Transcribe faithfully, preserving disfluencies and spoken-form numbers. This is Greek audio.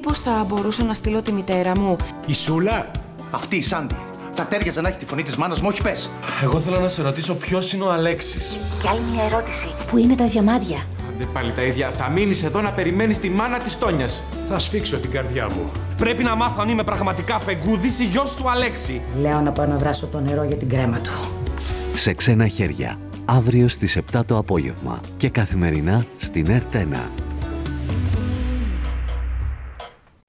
Πώς θα μπορούσα να στείλω τη μητέρα μου? Η Σούλα. Αυτή η Σάντι. Θα τέριαζε να έχει τη φωνή της μάνας μου, όχι πες. Εγώ θέλω να σε ρωτήσω ποιος είναι ο Αλέξης. Και άλλη μια ερώτηση. Πού είναι τα διαμάντια? Άντε πάλι τα ίδια. Θα μείνεις εδώ να περιμένεις τη μάνα της Τόνιας. Θα σφίξω την καρδιά μου. Πρέπει να μάθω αν είμαι πραγματικά Φεγγούδης ή γιος του Αλέξη. Λέω να πάω να βράσω το νερό για την κρέμα του. Σε ξένα χέρια. Αύριο στις επτά το απόγευμα και καθημερινά στην ΕΡΤ ένα.